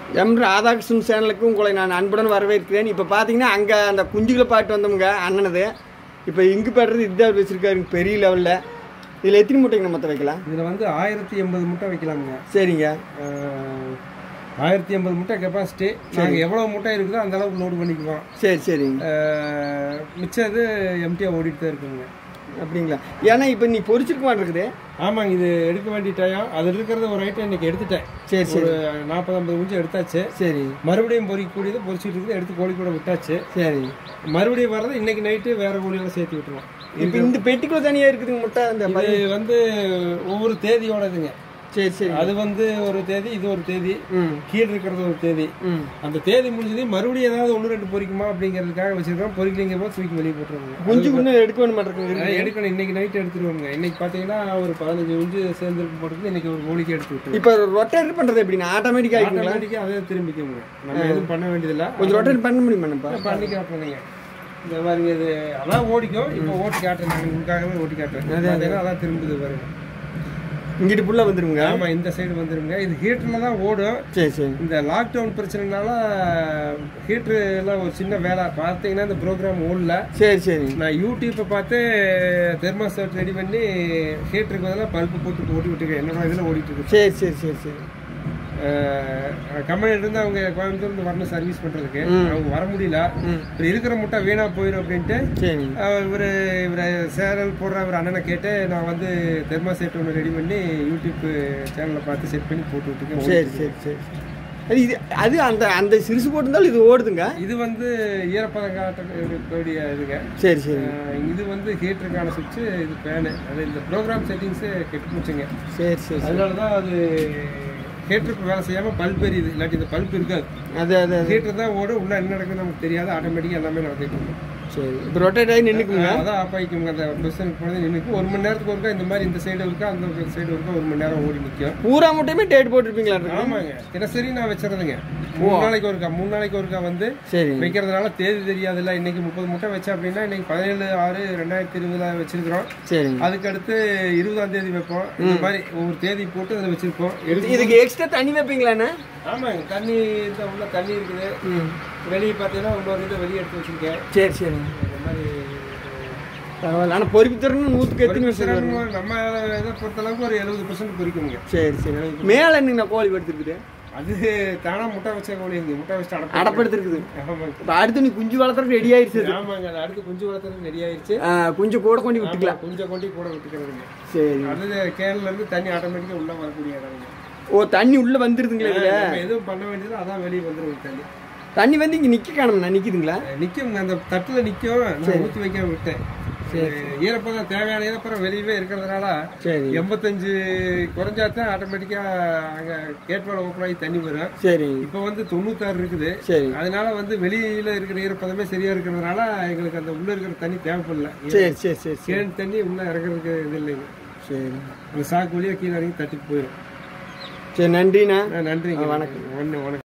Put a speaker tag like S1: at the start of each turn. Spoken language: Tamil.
S1: எம் ராதாகிருஷ்ணன் சேனலுக்கு உங்களை நான் அன்புடன் வரவேற்கிறேன். இப்போ பார்த்தீங்கன்னா அங்கே அந்த குஞ்சுகளை பாட்டு வந்தவங்க அண்ணனது. இப்போ இங்கு பாடுறது இதுதான் வச்சுருக்காருங்க பெரிய லெவலில். இதில் எத்தனை முட்டைங்க மொத்தம் வைக்கலாம்?
S2: இதில் வந்து 1080 முட்டை வைக்கலாமுங்க.
S1: சரிங்க.
S2: 1080 முட்டை கெப்பாசிட்டி. நாங்கள் எவ்வளோ முட்டை இருக்குதோ அந்த அளவுக்கு லோடு பண்ணிக்குவோம்.
S1: சரி சரிங்க.
S2: மிச்சம் இது எம்டியாக ஓடிட்டு தான் இருக்குங்க.
S1: அப்படிங்களா? ஏன்னா இப்போ நீ பொறிச்சிருக்க மாட்டேருக்குது.
S2: ஆமாங்க, இது எடுக்க வேண்டிய டைம். அதில் இருக்கிறத ஒரு ஐட்டம் இன்னைக்கு எடுத்துட்டேன்.
S1: சரி சரி.
S2: 40-50 குஞ்சு எடுத்தாச்சு. சரி. மறுபடியும் பொறிக்கக்கூடியது பொறிச்சிட்டு இருக்குது, எடுத்து கோழி கூட விட்டாச்சு. சரி. மறுபடியும் வர்றது இன்னைக்கு நைட்டு வேற கோழியெல்லாம் சேர்த்து விட்டுருவோம்.
S1: இப்போ இந்த பெட்டிக்குள்ள தனியாக இருக்குதுங்க முட்டை. அந்த
S2: வந்து ஒவ்வொரு தேதியோடதுங்க. சரி சரி. அது வந்து ஒரு தேதி, இது ஒரு தேதி, கீழே இருக்கிறது ஒரு தேதி. அந்த தேதி முடிஞ்சது மறுபடியும் ஏதாவது 1-2 பொறிக்குமா அப்படிங்கிறதுக்காக வச்சிருக்கோம். பொறிக்கலிங்க போது தூக்கி வெளியே போட்டுருவாங்க.
S1: குஞ்சு இன்னும் எடுக்க வேணும் மாட்டேங்குது.
S2: எடுக்கணும், இன்னைக்கு நைட் எடுத்துருவாங்க. இன்னைக்கு பார்த்தீங்கன்னா ஒரு 15 குஞ்சு சேர்ந்துருக்கு போட்டு இன்னைக்கு ஒரு கோழிக்கு எடுத்து விட்டு.
S1: இப்போ ரொட்டேட் பண்ணுறது எப்படின்னா ஆட்டோமேட்டிக்காக
S2: அதே திரும்பிக்கோங்க. நம்ம எதுவும் பண்ண வேண்டியதில்லை.
S1: கொஞ்சம் ரொட்டேட் பண்ண முடியுமா?
S2: பண்ணி காட்டுறீங்க. இந்த மாதிரி இது அதான் ஓடிக்கும். இப்போ ஓட்டி காட்டுறேன், நான் உங்களுக்காகவே ஓட்டி காட்டுறேன். அதான் திரும்புது பாருங்க.
S1: இங்கிட்டு ஃபுல்லாக வந்துருங்க.
S2: ஆமாம், இந்த சைடு வந்துருங்க. இது ஹீட்டரில் தான் ஓடும். சரி சரி. இந்த லாக்டவுன் பிரச்சனைனால ஹீட்ரு எல்லாம் ஒரு சின்ன வேலை பார்த்தீங்கன்னா இந்த ப்ரோக்ராம் ஓடல. சரி சரி. நான் யூடியூப்பை பார்த்து தெர்மாஸ்டாட் ரெடி பண்ணி ஹீட்டருக்கு பதிலாக பல்ப்பு போட்டு ஓட்டி விட்டுருக்கேன். என்னோட இதில் ஓடிட்டு இருக்கு. சரி சரி சரி சரி. கம்பெனிலிருந்து அவங்க கோயம்புத்தூர்ந்து வரணும் சர்வீஸ் பண்ணுறதுக்கு. அவங்க வர முடியல. இப்போ இருக்கிற முட்டை வீணாக போயிடும் அப்படின்ட்டு இவரை சேனல் போடுற ஒரு அண்ணனை கேட்டு நான் வந்து தெர்மாசெட் ஒன்று ரெடி பண்ணி யூடியூப் சேனலில் பார்த்து செட் பண்ணி போட்டு விட்டுருக்கேன். சரி சரி சரி.
S1: இது அது அந்த அந்த சிறுசு போட்டிருந்தாலும் இது ஓடுதுங்க.
S2: இது வந்து ஈரப்பதம் காட்டக்கூடிய இதுங்க.
S1: சரி சரி.
S2: இது வந்து ஹீட்டருக்கான சுவிட்சு, இது ஃபேனு. அது இந்த ப்ரோக்ராம் செட்டிங்ஸு கெட்டு போச்சுங்க.
S1: சரி சரி.
S2: அதனால தான் அது ஹீட்டருக்கு வேலை செய்யாமல் பல்ப் எரியுது. இல்லாட்டி இந்த பல்ப் இருக்காது.
S1: அது
S2: ஹீட்டர் தான் ஓடும். உள்ள என்ன நடக்குது நமக்கு தெரியாது. ஆட்டோமேட்டிக்காக எல்லாமே நடந்துட்டு இருக்கும்.
S1: சரி. இப்போ ரொட்டேட் ஆகி நின்றுக்குங்க.
S2: அதான் ஆஃப் ஆகிக்குங்க. அந்த பொசிஷனுக்கு போனது நின்றுக்கும். 1 மணி நேரத்துக்கு ஒருக்கா இந்த மாதிரி இந்த சைடு இருக்கா அந்த சைடு இருக்கா 1 மணி நேரம் ஓடி நிற்கும்.
S1: பூரா முட்டையுமே டேட் போட்டுருப்பீங்களா?
S2: ஆமாங்க, தினசரி நான் வச்சுறதுங்க. 3 நாளைக்கு ஒருக்கா வந்து வைக்கிறதுனால தேதி தெரியாதுல்ல. இன்னைக்கு 30 முட்டை வச்சேன் அப்படின்னா இன்னைக்கு 17/6/2020 வச்சிருக்கிறோம். சரி. அதுக்கடுத்து 20ஆம் தேதி வைப்போம். இந்த மாதிரி ஒவ்வொரு தேதி போட்டு அதில் வச்சிருப்போம்.
S1: இதுக்கு எக்ஸ்ட்ரா தண்ணி வைப்பீங்களாண்ணே?
S2: ஆமாங்க, தண்ணி இந்த உள்ள தண்ணி இருக்குது. வெளியே பார்த்தீங்கன்னா இன்னொரு இதை வெளியே எடுத்து வச்சிருக்கேன்.
S1: சரி சரி. இந்த மாதிரி பரவாயில்ல. ஆனால் பொறிப்பு திறன் 100க்கு
S2: நம்ம இதை பொறுத்தளவுக்கு ஒரு 70% பொறிக்குங்க.
S1: சரி சரி. மேலே என்னங்கண்ணா கோழி எடுத்துருக்குது?
S2: அது தானா முட்டை வச்ச கோழி. முட்டை வச்சுட்டு
S1: அடப்படுத்திருக்குது. இப்போ அடுத்து நீ குஞ்சு வளர்த்துறதுக்கு ரெடி ஆயிடுச்சு.
S2: ஆமாங்க, அடுத்து குஞ்சு வளர்த்துறதுக்கு ரெடி ஆயிடுச்சு.
S1: குஞ்சு கூட கொண்டு விட்டுக்கலாம்.
S2: கொஞ்சம் கொண்டு கூட விட்டுக்கிறதுங்க.
S1: சரி.
S2: அது கேன்ல இருந்து தண்ணி ஆட்டோமேட்டிக்காக உள்ள வரக்கூடிய இடங்க.
S1: ஓ, தண்ணி உள்ள வந்துருதுங்களா?
S2: எதுவும் பண்ண வேண்டியது அதான் வெளியே வந்துடும்.
S1: தண்ணி வந்து இங்கே நிற்க காணும்ண்ணா. நிற்கிதுங்களா?
S2: நிற்கும். அந்த தட்டில் நிற்கும். நான் ஊற்றி வைக்க விட்டேன். ஈரப்பதம் தேவையான ஈரப்பதம் வெளியவே இருக்கிறதுனால 85 குறைஞ்சாதான் ஆட்டோமேட்டிக்காக அங்கே கேட்வால் ஓப்பன் ஆகி தண்ணி வரும். சரி. இப்போ வந்து 96 இருக்குது. சரி. அதனால வந்து வெளியில இருக்கிற ஈரப்பதமே சரியா இருக்கிறதுனால எங்களுக்கு அந்த உள்ள இருக்கிற தண்ணி தேவைப்படல. சரி சரி சரி. கேன் தண்ணி உள்ள இறக்குறதுக்கு இது இல்லைங்க. சரி. அந்த சாக்கு வழியாக கீழே இறங்கி தட்டிட்டு போயிடும்.
S1: சரி, நன்றிண்ணா.
S2: நன்றிங்க. வணக்கம்.